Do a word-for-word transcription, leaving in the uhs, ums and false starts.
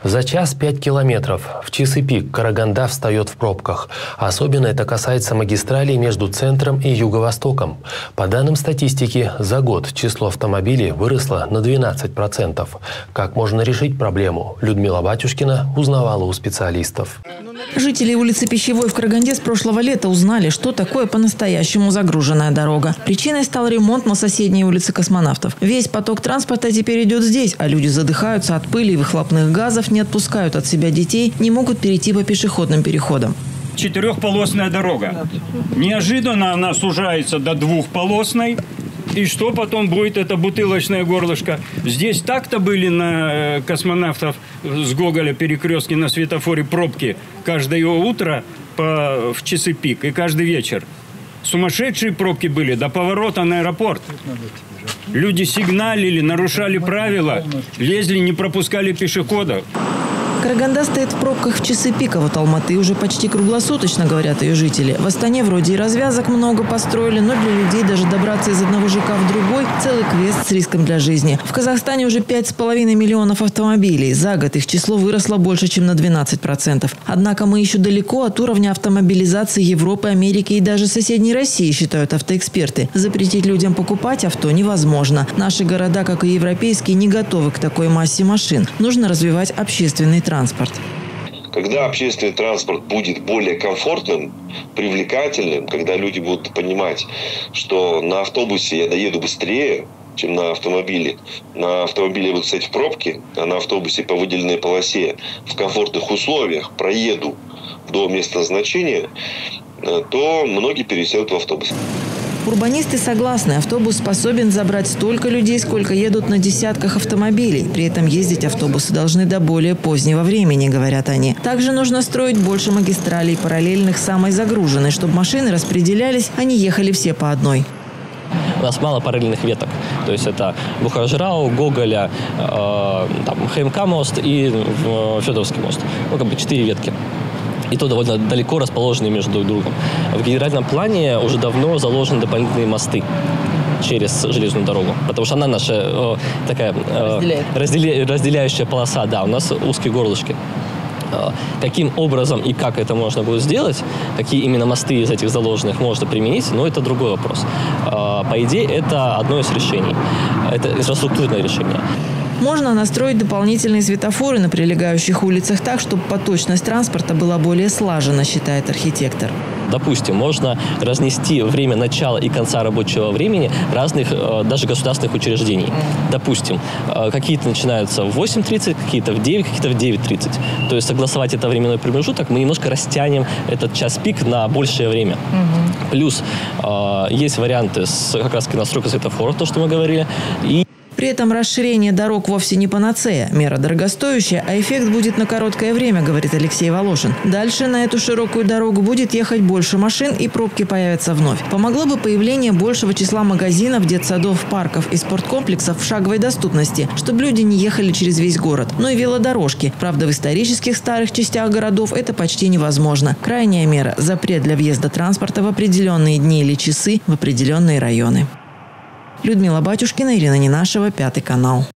За час пять километров. В часы пик Караганда встает в пробках. Особенно это касается магистралей между центром и юго-востоком. По данным статистики, за год число автомобилей выросло на двенадцать процентов. Как можно решить проблему? Людмила Батюшкина узнавала у специалистов. Жители улицы Пищевой в Караганде с прошлого лета узнали, что такое по-настоящему загруженная дорога. Причиной стал ремонт на соседней улице Космонавтов. Весь поток транспорта теперь идет здесь, а люди задыхаются от пыли и выхлопных газов, не отпускают от себя детей, не могут перейти по пешеходным переходам. Четырехполосная дорога. Неожиданно она сужается до двухполосной. И что потом будет это бутылочное горлышко? Здесь так-то были на Космонавтов с Гоголя перекрестки на светофоре пробки каждое утро по, в часы пик и каждый вечер. Сумасшедшие пробки были до поворота на аэропорт. Люди сигналили, нарушали правила, лезли, не пропускали пешеходов. Караганда стоит в пробках в часы пика. Вот Алматы уже почти круглосуточно, говорят ее жители. В Астане вроде и развязок много построили, но для людей даже добраться из одного ЖК в другой – целый квест с риском для жизни. В Казахстане уже пять с половиной миллионов автомобилей. За год их число выросло больше, чем на двенадцать процентов. Однако мы еще далеко от уровня автомобилизации Европы, Америки и даже соседней России, считают автоэксперты. Запретить людям покупать авто невозможно. Наши города, как и европейские, не готовы к такой массе машин. Нужно развивать общественный транспорт. Транспорт. Когда общественный транспорт будет более комфортным, привлекательным, когда люди будут понимать, что на автобусе я доеду быстрее, чем на автомобиле. На автомобиле я буду стоять в пробке, а на автобусе по выделенной полосе в комфортных условиях проеду до места назначения, то многие пересядут в автобус. Урбанисты согласны, автобус способен забрать столько людей, сколько едут на десятках автомобилей. При этом ездить автобусы должны до более позднего времени, говорят они. Также нужно строить больше магистралей, параллельных самой загруженной, чтобы машины распределялись, а не ехали все по одной. У нас мало параллельных веток. То есть это Бухар-Жырау, Гоголя, э, там, ХМК мост и э, Федоровский мост. Ну, как бы четыре ветки. И то довольно далеко расположены между друг другом. В генеральном плане уже давно заложены дополнительные мосты через железную дорогу, потому что она наша э, такая э, разделя, разделяющая полоса, да, у нас узкие горлышки. Э, каким образом и как это можно будет сделать, какие именно мосты из этих заложенных можно применить, но это другой вопрос. Э, по идее, это одно из решений. Это инфраструктурное решение. Можно настроить дополнительные светофоры на прилегающих улицах так, чтобы поточность транспорта была более слажена, считает архитектор. Допустим, можно разнести время начала и конца рабочего времени разных, даже государственных учреждений. Допустим, какие-то начинаются в восемь тридцать, какие-то в девять, какие-то в девять тридцать. То есть согласовать это временной промежуток, мы немножко растянем этот час пик на большее время. Угу. Плюс есть варианты с как раз настройкой светофоров, то, что мы говорили. И При этом расширение дорог вовсе не панацея. Мера дорогостоящая, а эффект будет на короткое время, говорит Алексей Волошин. Дальше на эту широкую дорогу будет ехать больше машин, и пробки появятся вновь. Помогло бы появление большего числа магазинов, детсадов, парков и спорткомплексов в шаговой доступности, чтобы люди не ехали через весь город. Но и велодорожки. Правда, в исторических старых частях городов это почти невозможно. Крайняя мера – запрет для въезда транспорта в определенные дни или часы в определенные районы. Людмила Батюшкина, Ирина Ненашева, Пятый канал.